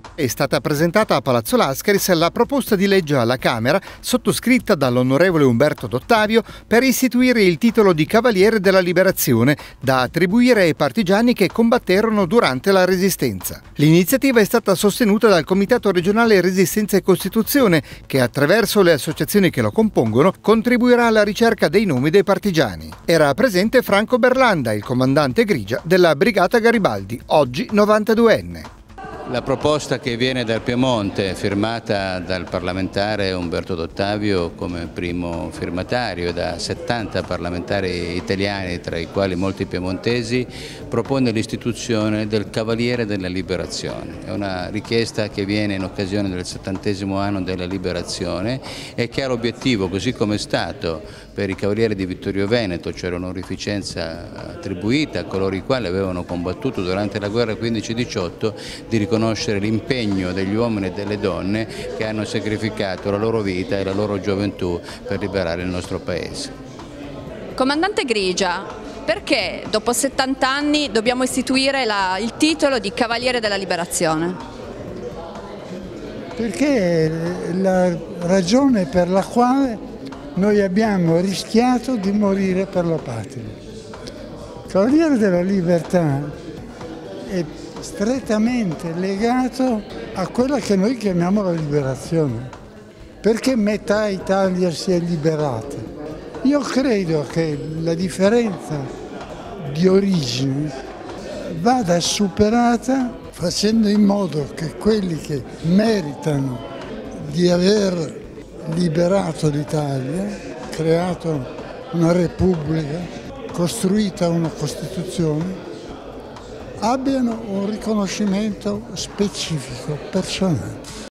È stata presentata a Palazzo Lascaris la proposta di legge alla Camera, sottoscritta dall'onorevole Umberto D'Ottavio, per istituire il titolo di Cavaliere della Liberazione, da attribuire ai partigiani che combatterono durante la Resistenza. L'iniziativa è stata sostenuta dal Comitato regionale Resistenza e Costituzione, che attraverso le associazioni che lo compongono contribuirà alla ricerca dei nomi dei partigiani. Era presente Franco Berlanda, il comandante Grigia della Brigata Garibaldi, oggi 92enne. La proposta che viene dal Piemonte, firmata dal parlamentare Umberto D'Ottavio come primo firmatario e da 70 parlamentari italiani, tra i quali molti piemontesi, propone l'istituzione del Cavaliere della Liberazione. È una richiesta che viene in occasione del 70° anno della Liberazione e che ha l'obiettivo, così come è stato per i Cavalieri di Vittorio Veneto, cioè l'onorificenza attribuita a coloro i quali avevano combattuto durante la guerra 15-18, di riconoscere l'impegno degli uomini e delle donne che hanno sacrificato la loro vita e la loro gioventù per liberare il nostro Paese. Comandante Grigia, perché dopo 70 anni dobbiamo istituire il titolo di Cavaliere della Liberazione? Perché è la ragione per la quale noi abbiamo rischiato di morire per la patria. Il Cavaliere della Libertà è strettamente legato a quella che noi chiamiamo la liberazione. Perché metà Italia si è liberata? Io credo che la differenza di origine vada superata facendo in modo che quelli che meritano di aver liberato l'Italia, creato una Repubblica, costruita una Costituzione, abbiano un riconoscimento specifico, personale.